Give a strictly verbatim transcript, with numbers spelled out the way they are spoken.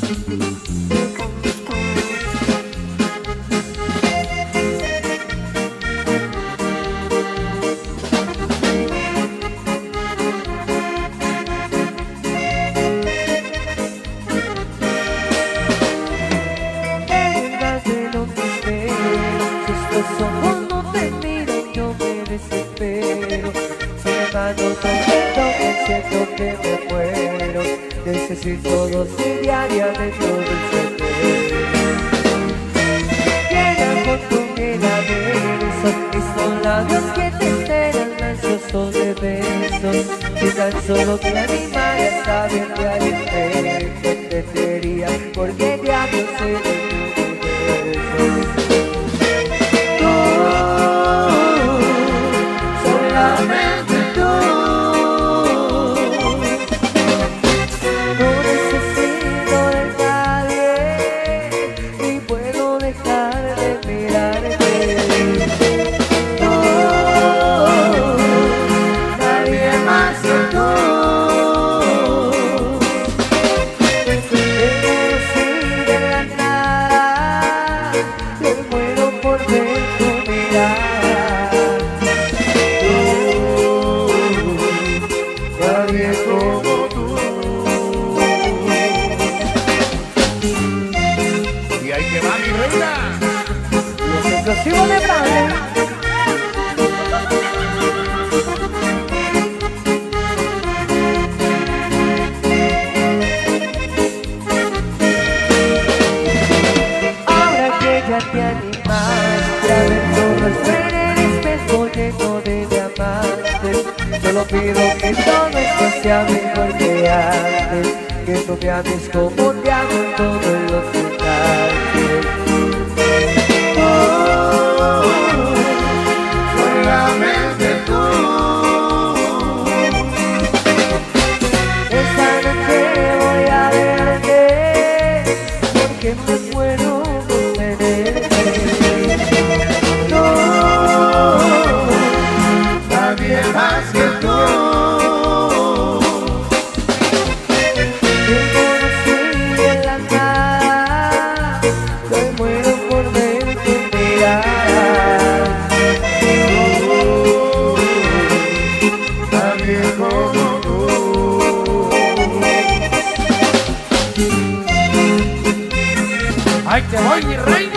Los ojos no te miran, yo me desespero. Si me mando tormento, que siento que me muero. Necesito dosis diariamente del sendero. Llega con tu mirada de besos, y son labios que te esperan ansiosos de besos. Si tan solo te animas, ya sabes que hay un que te sería, porque diablos se de tu beso. Explosivo de Bradley. Ahora que ya te animas, ya ven todo el el espejo lleno de diamantes. Solo pido que todo esto sea mejor que antes, que tú me ames como te amo en todos los instantes. Solamente tú. Esta noche voy a verte, porque me muero por tenerte. No, nadie más que tú. Te conocí en la nada, me muero por verte mirar. Como tú. ¡Ay, te voy, mi reina!